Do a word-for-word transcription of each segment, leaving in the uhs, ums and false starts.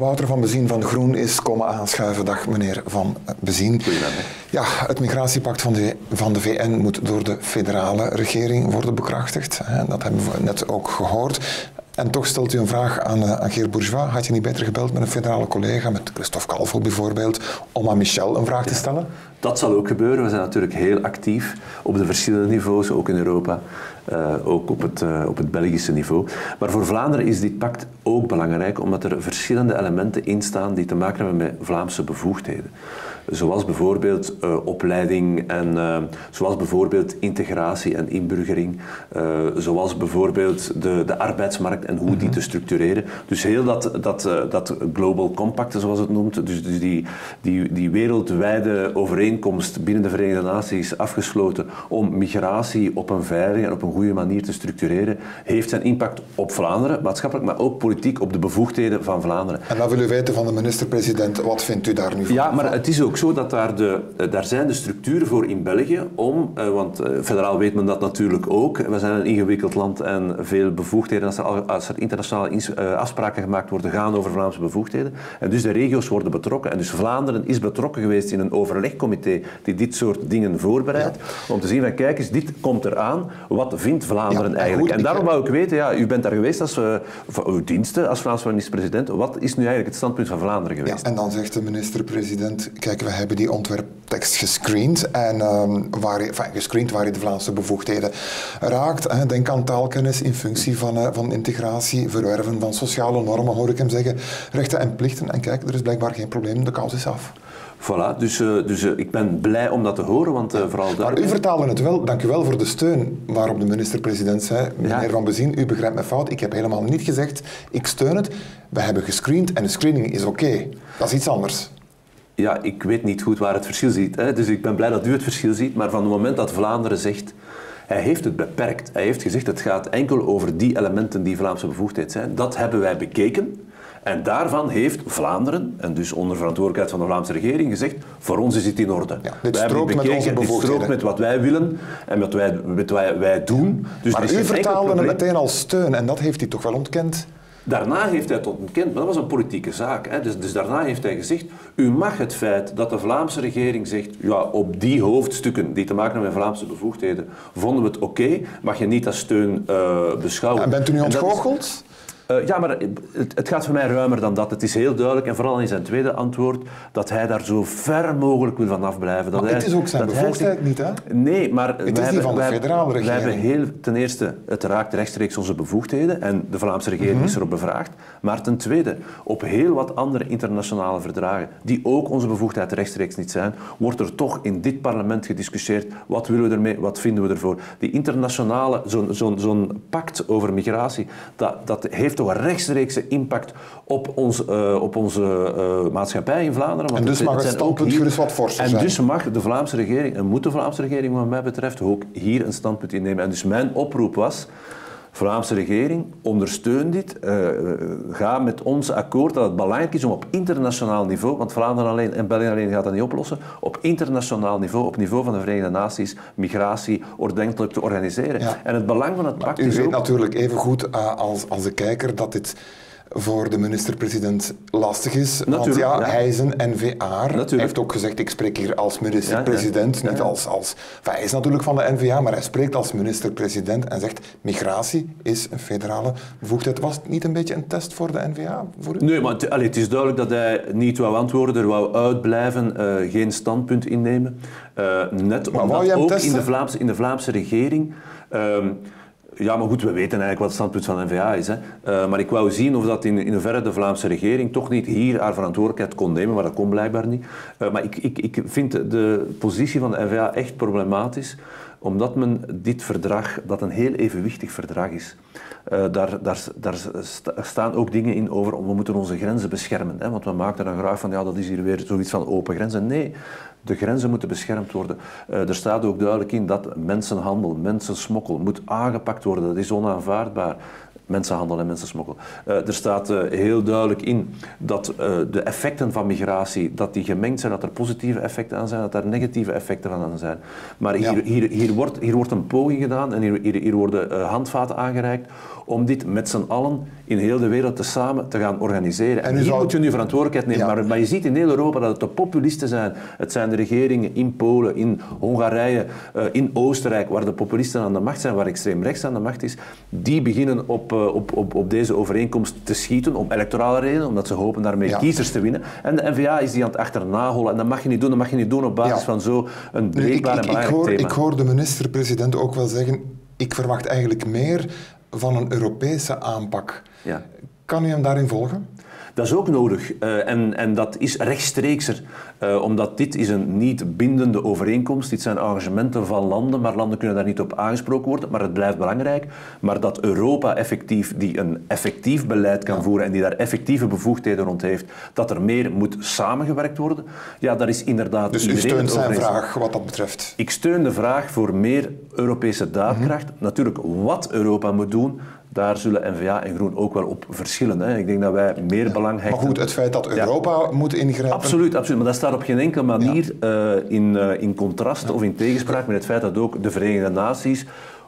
Wouter van Bezien van Groen is komen aanschuiven. Dag meneer Van Bezien. Ja, het migratiepact van de, van de V N moet door de federale regering worden bekrachtigd. Dat hebben we net ook gehoord. En toch stelt u een vraag aan, aan Geert Bourgeois. Had je niet beter gebeld met een federale collega, met Christophe Calvo bijvoorbeeld, om aan Michel een vraag te stellen? Dat zal ook gebeuren. We zijn natuurlijk heel actief op de verschillende niveaus, ook in Europa, uh, ook op het, uh, op het Belgische niveau. Maar voor Vlaanderen is dit pact ook belangrijk, omdat er verschillende elementen in staan die te maken hebben met Vlaamse bevoegdheden. Zoals bijvoorbeeld uh, opleiding en uh, zoals bijvoorbeeld integratie en inburgering, uh, zoals bijvoorbeeld de, de arbeidsmarkt en hoe mm-hmm. die te structureren. Dus heel dat, dat, uh, dat Global Compact, zoals het noemt, dus, dus die, die, die wereldwijde overeenkomst binnen de Verenigde Naties afgesloten om migratie op een veilige en op een goede manier te structureren, heeft zijn impact op Vlaanderen, maatschappelijk, maar ook politiek op de bevoegdheden van Vlaanderen. En dan wil u weten van de minister-president, wat vindt u daar nu van? Ja, maar het is ook ook zo dat daar, de, daar zijn de structuren voor in België om, uh, want uh, federaal weet men dat natuurlijk ook, we zijn een ingewikkeld land en veel bevoegdheden, als er, als er internationale ins, uh, afspraken gemaakt worden, gaan over Vlaamse bevoegdheden. En dus de regio's worden betrokken. En dus Vlaanderen is betrokken geweest in een overlegcomité die dit soort dingen voorbereidt, ja. om te zien van kijk eens, dit komt eraan, wat vindt Vlaanderen ja, eigenlijk? Goed, en daarom wou ik weten, ja, u bent daar geweest als uh, uw diensten, als Vlaamse minister-president, wat is nu eigenlijk het standpunt van Vlaanderen geweest? Ja, en dan zegt de minister-president, kijk, we hebben die ontwerptekst gescreend, en, um, waar, enfin, gescreend waar je de Vlaamse bevoegdheden raakt. Hè. Denk aan taalkennis in functie van, uh, van integratie, verwerven van sociale normen, hoor ik hem zeggen, rechten en plichten. En kijk, er is blijkbaar geen probleem, de kous is af. Voilà, dus, uh, dus uh, ik ben blij om dat te horen, want uh, vooral daar... Maar u vertaalde het wel, dank u wel voor de steun waarop de minister-president zei, meneer ja. Van Bezien, u begrijpt me fout, ik heb helemaal niet gezegd, ik steun het, we hebben gescreend en de screening is oké. Okay. Dat is iets anders. Ja, ik weet niet goed waar het verschil zit, hè. Dus ik ben blij dat u het verschil ziet, maar van het moment dat Vlaanderen zegt, hij heeft het beperkt. Hij heeft gezegd, het gaat enkel over die elementen die Vlaamse bevoegdheid zijn. Dat hebben wij bekeken. En daarvan heeft Vlaanderen, en dus onder verantwoordelijkheid van de Vlaamse regering, gezegd, voor ons is dit in orde. Ja, dit strookt met onze bevoegdheden. Dit strookt met wat wij willen en met wat wij, met wat wij, wij doen. Dus maar u vertaalde het meteen als steun en dat heeft hij toch wel ontkend? Daarna heeft hij het ontkend, maar dat was een politieke zaak. Hè. Dus, dus daarna heeft hij gezegd, u mag het feit dat de Vlaamse regering zegt, ja, op die hoofdstukken die te maken hebben met Vlaamse bevoegdheden, vonden we het oké, okay, mag je niet als steun uh, beschouwen. En bent u nu ontgoocheld? Uh, ja, maar het, het gaat voor mij ruimer dan dat. Het is heel duidelijk, en vooral in zijn tweede antwoord, dat hij daar zo ver mogelijk wil vanaf blijven. Dat maar het hij, is ook zijn bevoegdheid zich... niet, hè? Nee, maar... Het is die van de federale regering. Wij hebben heel, ten eerste, het raakt rechtstreeks onze bevoegdheden, en de Vlaamse regering mm-hmm. is erop bevraagd. Maar ten tweede, op heel wat andere internationale verdragen, die ook onze bevoegdheid rechtstreeks niet zijn, wordt er toch in dit parlement gediscussieerd, wat willen we ermee, wat vinden we ervoor. Die internationale, zo'n zo'n zo'n pact over migratie, dat, dat heeft toch een rechtstreekse impact op, ons, uh, op onze uh, maatschappij in Vlaanderen. Want en dus het, mag het, het standpunt gerust wat forser zijn. En dus mag de Vlaamse regering, en moet de Vlaamse regering wat mij betreft, ook hier een standpunt innemen. En dus mijn oproep was, Vlaamse regering, ondersteun dit, uh, ga met ons akkoord dat het belangrijk is om op internationaal niveau, want Vlaanderen alleen en België alleen gaat dat niet oplossen, op internationaal niveau, op niveau van de Verenigde Naties, migratie ordentelijk te organiseren. Ja. En het belang van het pact is ook... U weet natuurlijk even goed uh, als, als de kijker dat dit voor de minister-president lastig is. Natuurlijk, want ja, ja. hij is een N V A'er. Hij heeft ook gezegd, ik spreek hier als minister-president, ja, ja. niet ja. als... als enfin, hij is natuurlijk van de N V A, maar hij spreekt als minister-president en zegt, migratie is een federale bevoegdheid. Was het niet een beetje een test voor de N V A? Voor u? Nee, maar het, allee, het is duidelijk dat hij niet wou antwoorden, er wou uitblijven, uh, geen standpunt innemen. Uh, net maar omdat ook testen? in de, Vlaamse, in de Vlaamse regering... Um, Ja, maar goed, we weten eigenlijk wat het standpunt van de N V A is. Hè. Uh, maar ik wou zien of dat in, in hoeverre de Vlaamse regering toch niet hier haar verantwoordelijkheid kon nemen, maar dat kon blijkbaar niet. Uh, maar ik, ik, ik vind de positie van de N V A echt problematisch, omdat men dit verdrag, dat een heel evenwichtig verdrag is, uh, daar, daar, daar staan ook dingen in over, we moeten onze grenzen beschermen. Hè, want we maken er dan graag van, ja, dat is hier weer zoiets van open grenzen. Nee, de grenzen moeten beschermd worden. Uh, er staat ook duidelijk in dat mensenhandel, mensensmokkel moet aangepakt worden. Dat is onaanvaardbaar. mensenhandel en mensensmokkel. Uh, er staat uh, heel duidelijk in dat uh, de effecten van migratie, dat die gemengd zijn, dat er positieve effecten aan zijn, dat er negatieve effecten van aan zijn. Maar hier, ja. hier, hier, wordt, hier wordt een poging gedaan en hier, hier, hier worden uh, handvaten aangereikt om dit met z'n allen in heel de wereld te samen te gaan organiseren. En, en hier zou... moet je nu verantwoordelijkheid nemen. Ja. Maar, maar je ziet in heel Europa dat het de populisten zijn. Het zijn de regeringen in Polen, in Hongarije, uh, in Oostenrijk, waar de populisten aan de macht zijn, waar extreem rechts aan de macht is. Die beginnen op, uh, op, op, op deze overeenkomst te schieten, om electorale redenen, omdat ze hopen daarmee ja. kiezers te winnen. En de N V A is die aan het achternahollen. En dat mag je niet doen, dat mag je niet doen op basis ja. van zo'n breekbaar en belangrijk ik hoor, thema. Ik hoor de minister-president ook wel zeggen, ik verwacht eigenlijk meer van een Europese aanpak. Ja. Kan u hem daarin volgen? Dat is ook nodig uh, en, en dat is rechtstreekser, uh, omdat dit is een niet bindende overeenkomst. Dit zijn engagementen van landen, maar landen kunnen daar niet op aangesproken worden, maar het blijft belangrijk. Maar dat Europa effectief, die een effectief beleid kan ja. voeren en die daar effectieve bevoegdheden rond heeft, dat er meer moet samengewerkt worden, ja, dat is inderdaad... Dus u steunt zijn vraag wat dat betreft? Ik steun de vraag voor meer Europese daadkracht. Mm-hmm. Natuurlijk, wat Europa moet doen, daar zullen N V A en Groen ook wel op verschillen. Hè. Ik denk dat wij meer ja. belang hechten... Maar goed, het feit dat Europa ja. moet ingrijpen... Absoluut, absoluut, maar dat staat op geen enkele manier ja. uh, in, uh, in contrast ja. of in tegenspraak met het feit dat ook de Verenigde Naties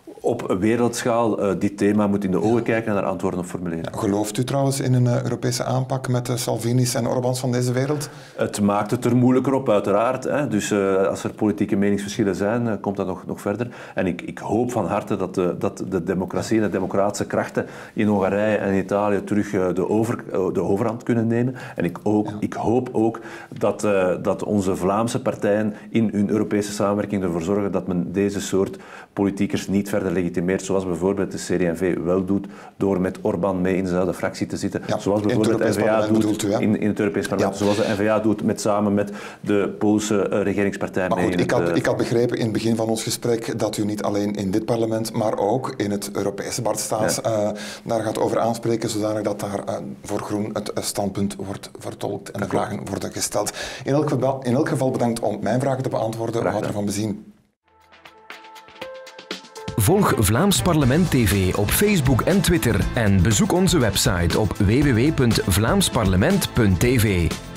op wereldschaal uh, dit thema moet in de ogen kijken en daar antwoorden op formuleren. Ja, gelooft u trouwens in een uh, Europese aanpak met de Salvini's en Orbáns van deze wereld? Het maakt het er moeilijker op, uiteraard. Hè. Dus uh, als er politieke meningsverschillen zijn, uh, komt dat nog, nog verder. En ik, ik hoop van harte dat de, dat de democratie en de democratische krachten in Hongarije en in Italië terug uh, de, over, uh, de overhand kunnen nemen. En ik, ook, ja. ik hoop ook dat, uh, dat onze Vlaamse partijen in hun Europese samenwerking ervoor zorgen dat men deze soort politiekers niet verder legitimeert, zoals bijvoorbeeld de C D en V wel doet, door met Orbán mee in dezelfde fractie te zitten. Ja, zoals bijvoorbeeld de N V A doet u, in, in het Europees parlement. Ja. Zoals de N V A doet met, samen met de Poolse uh, regeringspartij maar mee. Goed, in ik, het, had, uh, ik had begrepen in het begin van ons gesprek dat u niet alleen in dit parlement, maar ook in het Europese Bart Staes ja. uh, daar gaat over aanspreken, zodanig dat daar uh, voor Groen het uh, standpunt wordt vertolkt en de vragen worden gesteld. In elk, geval, in elk geval bedankt om mijn vragen te beantwoorden, Wouter van Bezien. Volg Vlaams Parlement T V op Facebook en Twitter en bezoek onze website op w w w punt vlaams parlement punt t v.